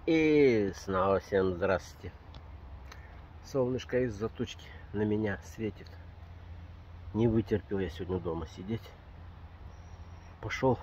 И снова всем здравствуйте. Солнышко из-за тучки на меня светит. Не вытерпел я сегодня дома сидеть. Пошел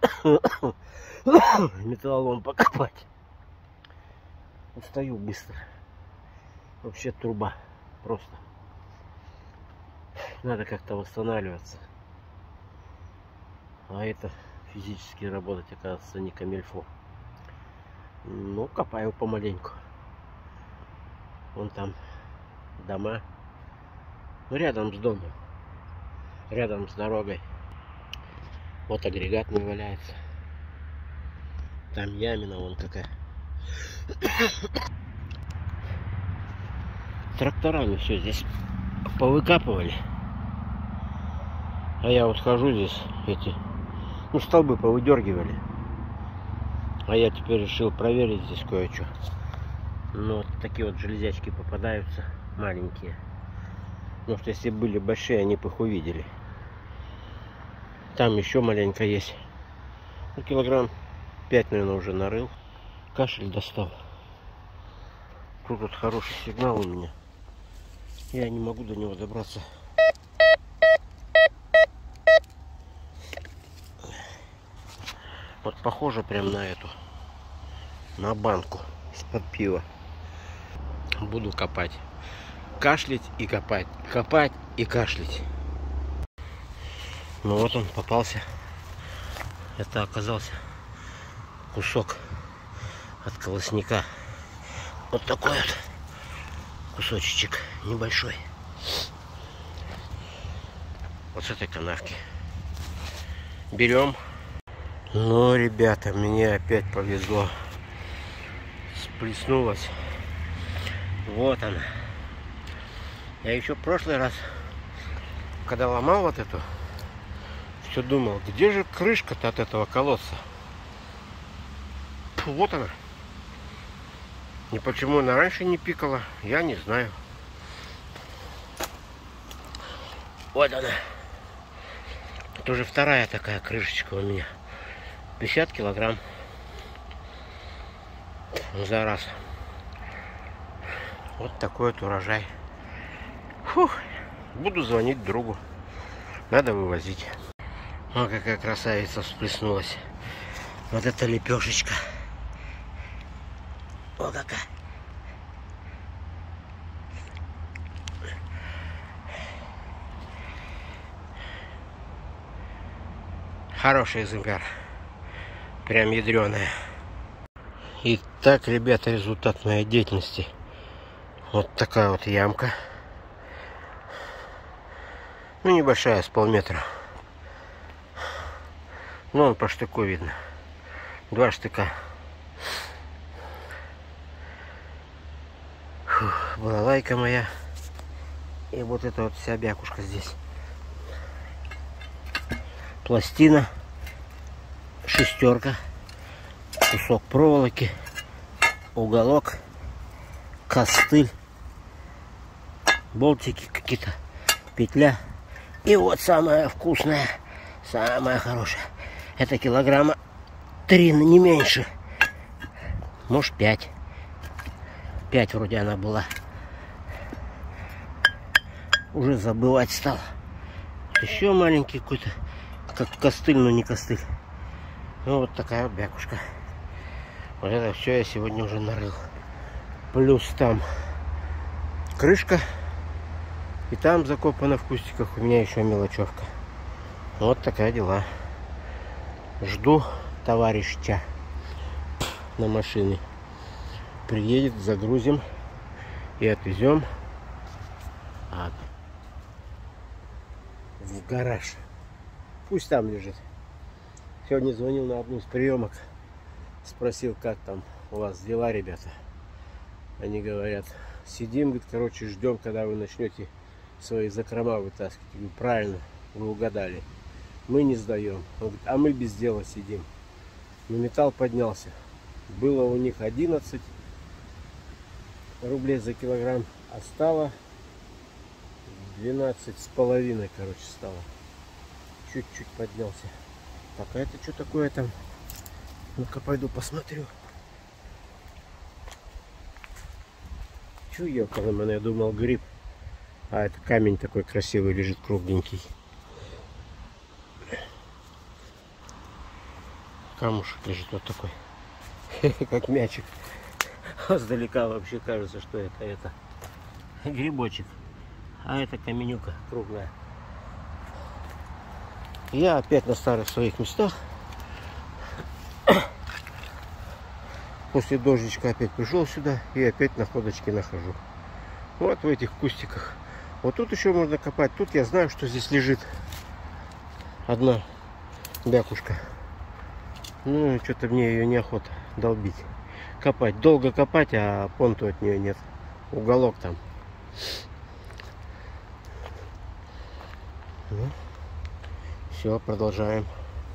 металлолом покопать. Устаю быстро. Вообще труба просто. Надо как-то восстанавливаться. А это физически работать, оказывается, не камильфо. Ну, копаю помаленьку. Вон там дома. Ну, рядом с домом. Рядом с дорогой. Вот агрегат не валяется. Там ямина вон какая. Тракторами все здесь повыкапывали. А я вот хожу здесь, столбы повыдергивали. А я теперь решил проверить здесь кое-что. Ну, вот такие вот железячки попадаются, маленькие. Потому что если были большие, они бы их увидели. Там еще маленько есть. Ну, килограмм 5, наверное, уже нарыл. Кашель достал. Тут вот хороший сигнал у меня. Я не могу до него добраться. Вот похоже прям на эту. На банку из-под пива. Буду копать. Кашлять и копать. Копать и кашлять. Ну вот он попался. Это оказался кусок от колосника. Вот такой вот кусочек небольшой. Вот с этой канавки. Берем. Ну, ребята, мне опять повезло. Сплеснулась. Вот она. Я еще в прошлый раз, когда ломал вот эту, все думал, где же крышка-то от этого колодца? Фу, вот она. И почему она раньше не пикала, я не знаю. Вот она. Это уже вторая такая крышечка у меня. 50 килограмм за раз. Вот такой вот урожай. Фух, буду звонить другу. Надо вывозить. О, какая красавица всплеснулась. Вот эта лепешечка. О, какая. Хороший экземпляр. Прям ядреная. Итак, ребята, результат моей деятельности. Вот такая вот ямка. Ну, небольшая, с полметра. Ну, он по штыку видно. 2 штыка. Фух, балалайка моя. И вот эта вот вся бякушка здесь. Пластина. Шестерка. Кусок проволоки. Уголок. Костыль. Болтики какие-то. Петля. И вот самая вкусная. Самая хорошая. Это килограмма 3, не меньше. Может 5. 5 вроде она была. Уже забывать стал. Еще маленький какой-то. Как костыль, но не костыль. Ну вот такая вот бякушка. Вот это все я сегодня уже нарыл. Плюс там крышка. И там закопано в кустиках у меня еще мелочевка. Вот такая дела. Жду товарища на машине. Приедет, загрузим и отвезем в гараж. Пусть там лежит. Сегодня звонил на одну из приемок. Спросил, как там у вас дела, ребята. Они говорят, сидим, говорит, короче, ждем, когда вы начнете свои закрома вытаскивать. Я говорю, правильно, вы угадали. Мы не сдаем. Он говорит, а мы без дела сидим. Но металл поднялся. Было у них 11 рублей за килограмм, а стало 12,5, короче, стало. Чуть-чуть поднялся. Так, а это что такое там? Ну-ка пойду посмотрю. Чу ехал, я думал гриб. А это камень такой красивый лежит, кругленький. Камушек лежит вот такой. Как мячик. Сдалека вообще кажется, что это грибочек. А это каменюка круглая. Я опять на старых своих местах. После дождичка опять пришел сюда и опять находочки нахожу. Вот в этих кустиках. Вот тут еще можно копать. Тут я знаю, что здесь лежит одна бякушка. Ну, что-то мне ее неохота долбить. Копать. Долго копать, а понту от нее нет. Уголок там. Ну, все, продолжаем.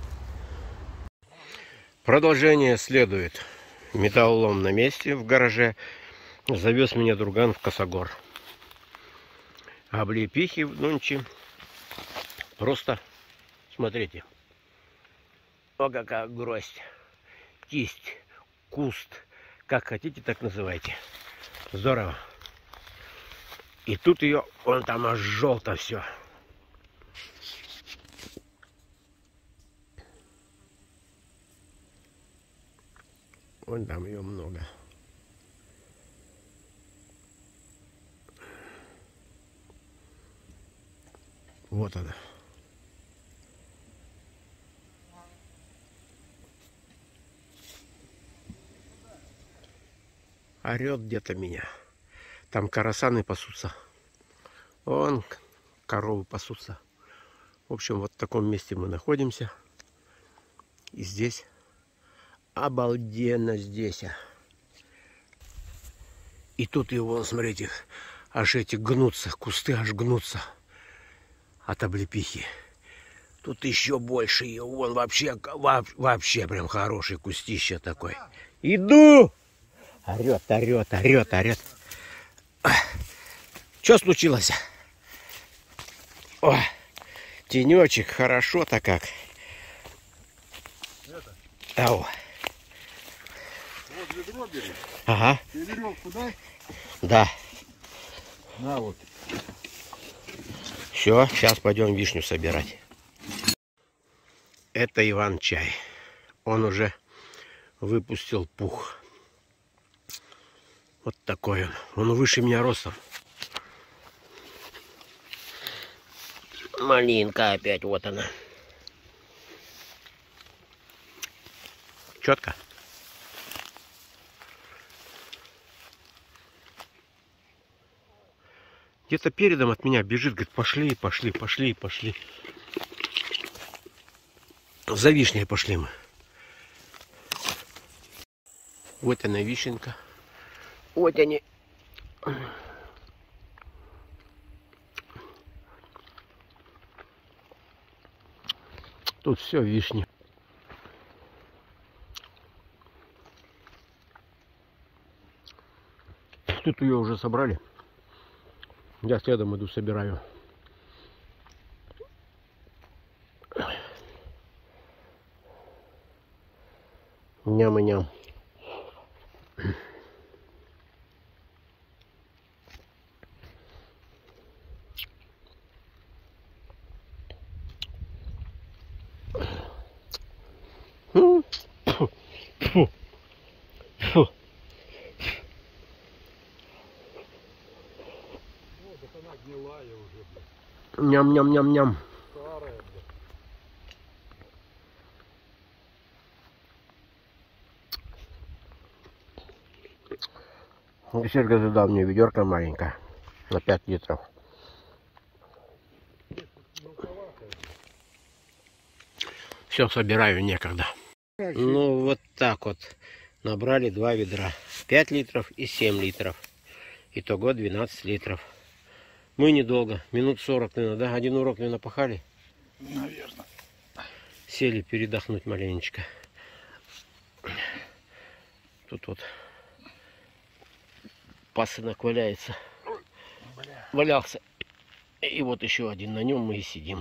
Продолжение следует. Металлолом на месте в гараже. Завез меня друган в Косогор. Облепихи в нунче. Просто смотрите. О, какая гроздь. Кисть. Куст. Как хотите, так называйте. Здорово. И тут ее, вон там аж желто все. Вон там ее много. Вот она. Орет где-то меня. Там карасаны пасутся. Вон коровы пасутся. В общем, вот в таком месте мы находимся. И здесь обалденно здесь. И тут его, смотрите, аж эти гнутся, кусты аж гнутся от облепихи. Тут еще больше ее. Вон вообще прям хороший кустище такой. Иду! Орет, орет, орет, орет. Что случилось? О, тенечек, хорошо-то как. Ау. Вот ведро бери. Ага. Ты веревку дай? Да. На вот. Все, сейчас пойдем вишню собирать. Это Иван-чай. Он уже выпустил пух. Вот такой он. Он выше меня ростом. Малинка опять, вот она. Четко. Где-то передом от меня бежит, говорит, пошли, пошли, пошли, пошли. За вишней пошли мы. Вот она, вишенка. Вот они. Тут все вишни. Тут ее уже собрали. Я следом иду, собираю. Ням и ням. Фу. Фу. Она гнилая уже, блядь. Ням-ням-ням-ням. Старая, блядь. Беседка туда мне ведерко маленькая. На 5 литров. Все, собираю, некогда. Ну, вот так вот. Набрали 2 ведра. 5 литров и 7 литров. Итого 12 литров. Мы недолго. Минут 40, наверное, да? Один урок, наверное, пахали. Наверное. Сели передохнуть маленечко. Тут вот пасынок валяется. Валялся. И вот еще один. На нем мы и сидим.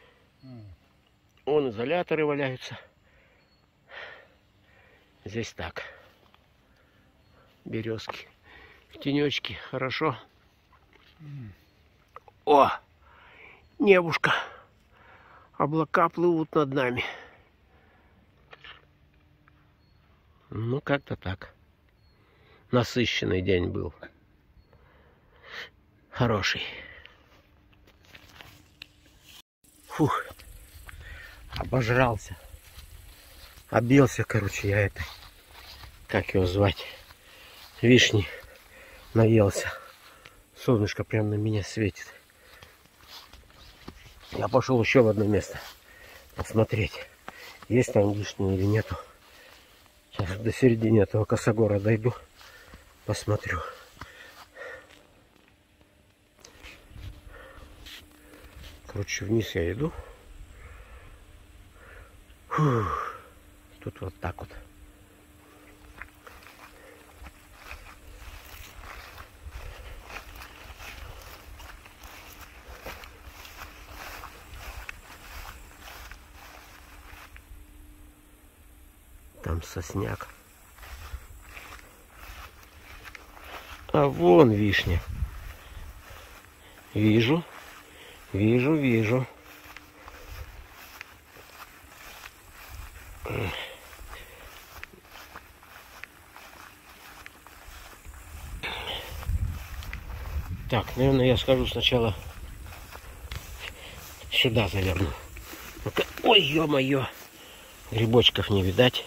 Вон изоляторы валяются. Здесь так. Березки. В тенечке, хорошо. О, небушка. Облака плывут над нами. Ну, как-то так. Насыщенный день был. Хороший. Фух. Обожрался. Обился, короче, я это. Как его звать? Вишни. Наелся. Солнышко прямо на меня светит. Я пошел еще в одно место. Посмотреть, есть там вишни или нету. Сейчас до середины этого косогора дойду. Посмотрю. Короче, вниз я иду. Фух. Тут вот так вот. Там сосняк. А вон вишня. Вижу. Вижу. Так, наверное, я схожу сначала сюда заверну. Ой, ё-моё. Грибочков не видать.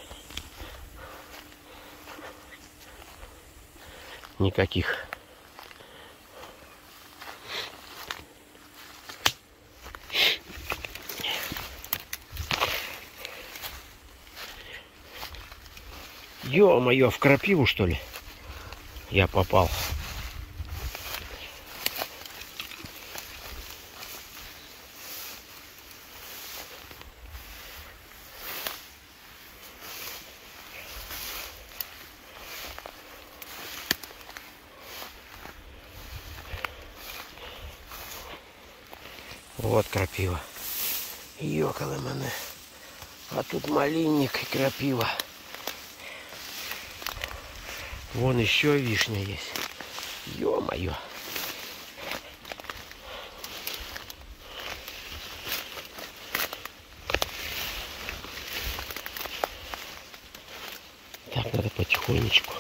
Никаких. Ё-моё, в крапиву, что ли? Я попал. Вот крапива. Ёкалы мене. А тут малинник и крапива. Вон еще вишня есть. Ё-моё. Так, надо потихонечку.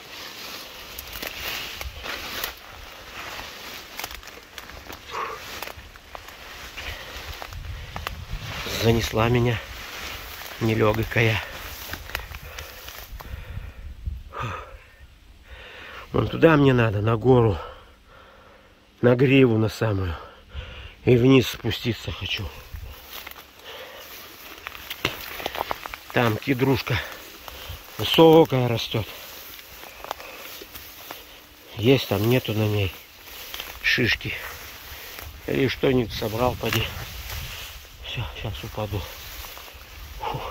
Занесла меня нелегкая. Вон туда мне надо, на гору, на гриву на самую. И вниз спуститься хочу. Там кедрушка высокая растет. Есть там, нету на ней шишки. Или что-нибудь собрал, поди. Все, сейчас упаду. Фух.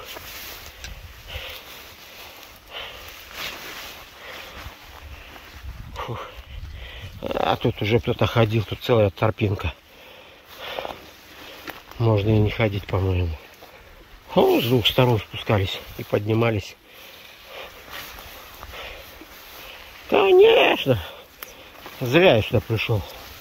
Фух. А тут уже кто-то ходил, тут целая торпинка. Можно и не ходить, по-моему. С двух сторон спускались и поднимались. Конечно. Зря я сюда пришел.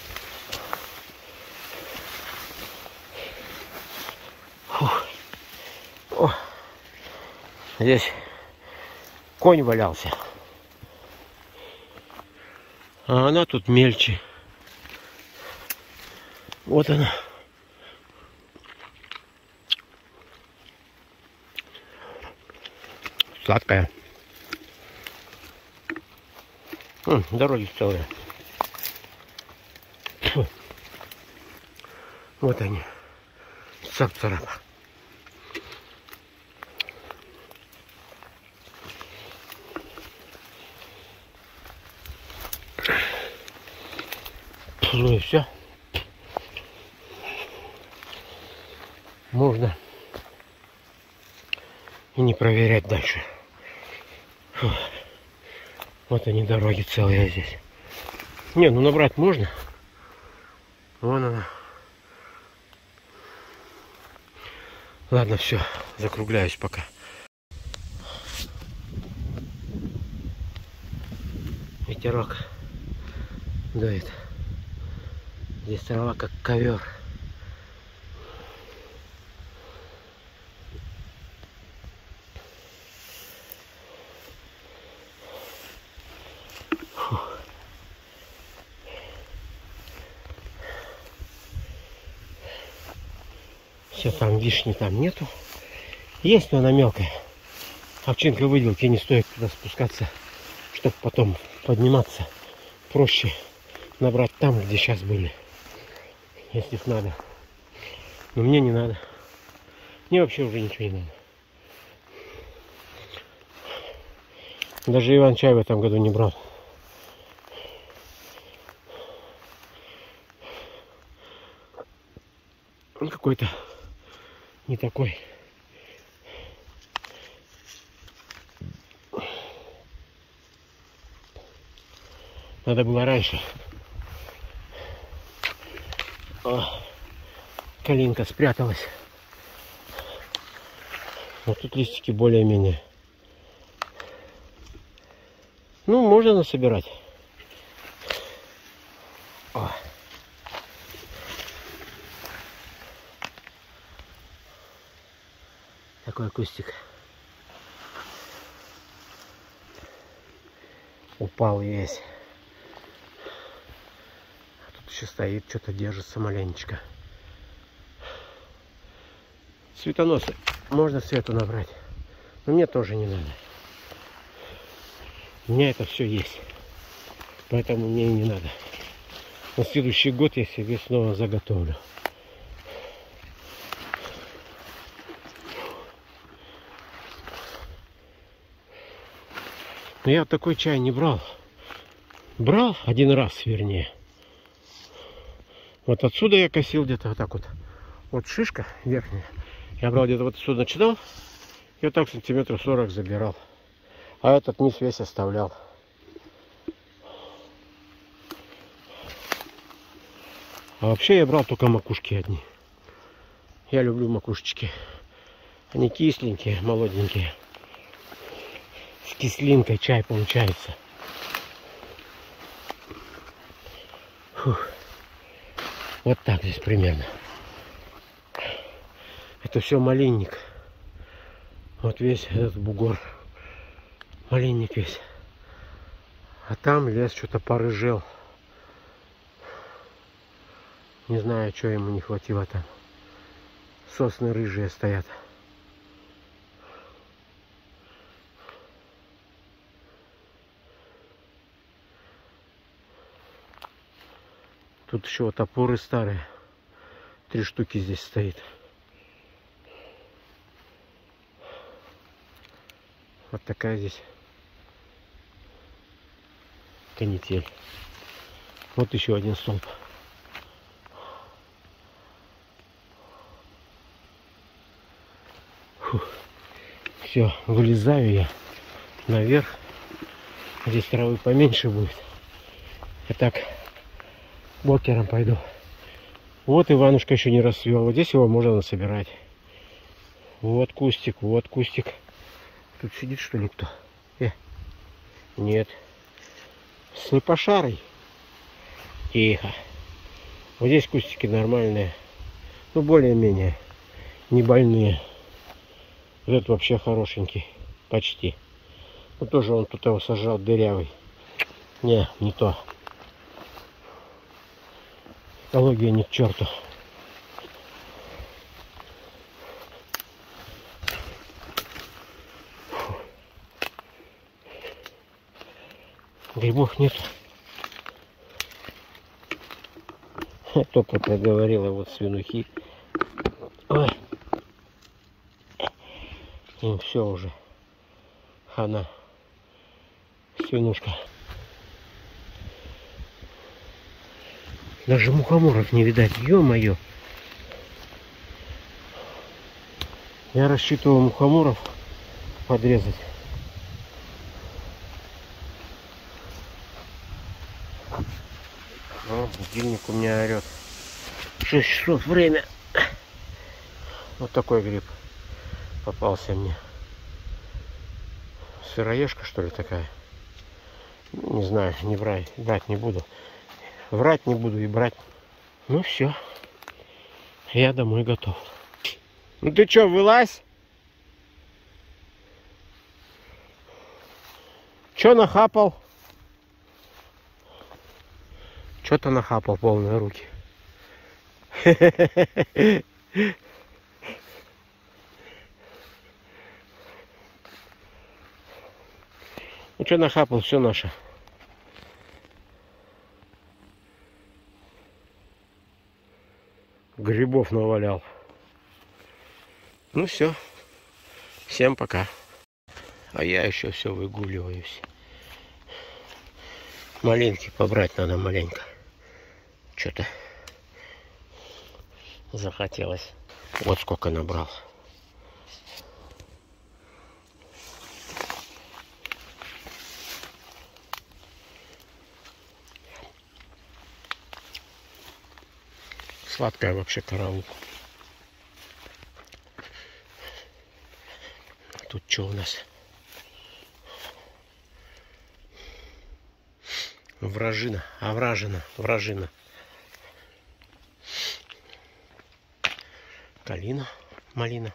Фух. О. Здесь конь валялся. А она тут мельче. Вот она. Сладкая. Дороги целые. Фу. Вот они. Цап-царап. Ну и все. Можно и не проверять дальше. Фу. Вот они, дороги целые здесь. Не, ну набрать можно. Вон она. Ладно, все, закругляюсь пока. Ветерок дует. Здесь трава как ковер. Все, там вишни там нету. Есть, но она мелкая. Овчинка выделки, не стоит туда спускаться, чтобы потом подниматься. Проще набрать там, где сейчас были, если надо. Но мне не надо. Мне вообще уже ничего не надо. Даже иван-чай в этом году не брал. Он какой-то не такой. Надо было раньше. О, калинка спряталась. Вот тут листики более-менее. Ну, можно насобирать. О. Такой кустик. Упал весь. А тут еще стоит, что-то держится маленечко. Цветоносы. Можно свету набрать. Но мне тоже не надо. У меня это все есть. Поэтому мне и не надо. На следующий год я себе снова заготовлю. Но я такой чай не брал. Брал один раз, вернее. Вот отсюда я косил где-то вот так вот. Вот шишка верхняя. Я брал где-то вот отсюда начинал. И вот так сантиметров 40 забирал. А этот низ весь оставлял. А вообще я брал только макушки одни. Я люблю макушечки. Они кисленькие, молоденькие. С кислинкой чай получается. Фух. Вот так здесь примерно. Это все малинник. Вот весь этот бугор. Малинник весь. А там лес что-то порыжел. Не знаю, что ему не хватило там. Сосны рыжие стоят. Тут еще вот опоры старые. 3 штуки здесь стоит. Вот такая здесь канитель. Вот еще один столб. Все, вылезаю я наверх. Здесь травы поменьше будет. И так бокером пойду. Вот Иванушка еще не расцвел. Вот здесь его можно насобирать. Вот кустик, вот кустик. Тут сидит что ли кто? Нет. Слепошарый. Тихо. Вот здесь кустики нормальные. Ну, более-менее. Не больные. Вот этот вообще хорошенький. Почти. Ну, тоже он тут его сажал дырявый. Не то. Экология ни к черту. Грибов нет. Только проговорила вот свинухи. Ой. Им все уже. Хана. Свинушка. Даже мухоморов не видать. Ё-моё. Я рассчитывал мухоморов подрезать. О, будильник у меня орет. 6 часов время. Вот такой гриб попался мне. Сыроежка, что ли, такая? Не знаю, брать не буду. Врать не буду и брать. Ну все. Я домой готов. Ну ты чё, вылазь? Чё нахапал? Чё-то нахапал полные руки. Ну что нахапал, все наше. Грибов навалял. Ну все. Всем пока. А я еще все выгуливаюсь. Малинки побрать надо маленько. Что-то захотелось. Вот сколько набрал. Сладкая вообще караул. Тут что у нас? Вражина, вражина. Калина, малина.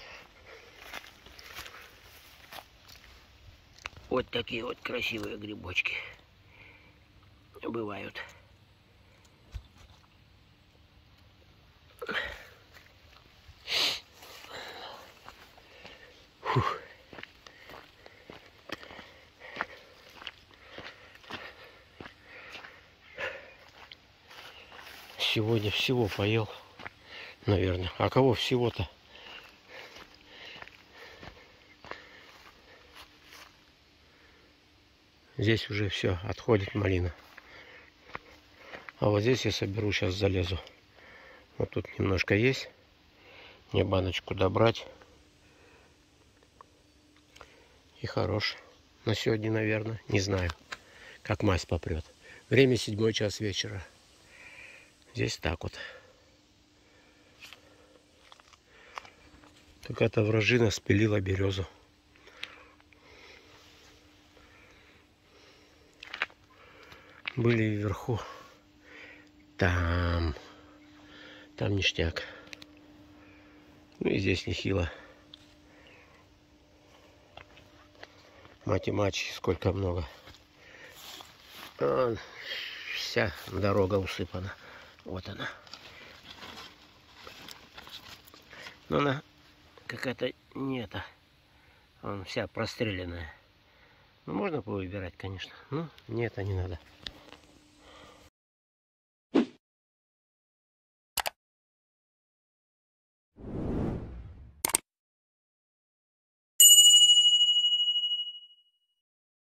Вот такие вот красивые грибочки бывают. Фух. Сегодня всего поел, наверное. А кого всего-то? Здесь уже все, отходит малина. А вот здесь я соберу, сейчас залезу. Вот тут немножко есть. Мне баночку добрать. И хорош. На сегодня, наверное, не знаю, как мазь попрет. Время 7 час вечера. Здесь так вот. Какая-то вражина спилила березу. Были вверху. Там ништяк. Ну и здесь нехило. Мать и мать, сколько много. Вся дорога усыпана. Вот она. Но она какая-то не это. Вон вся простреленная. Ну, можно повыбирать, конечно. Но мне это не надо.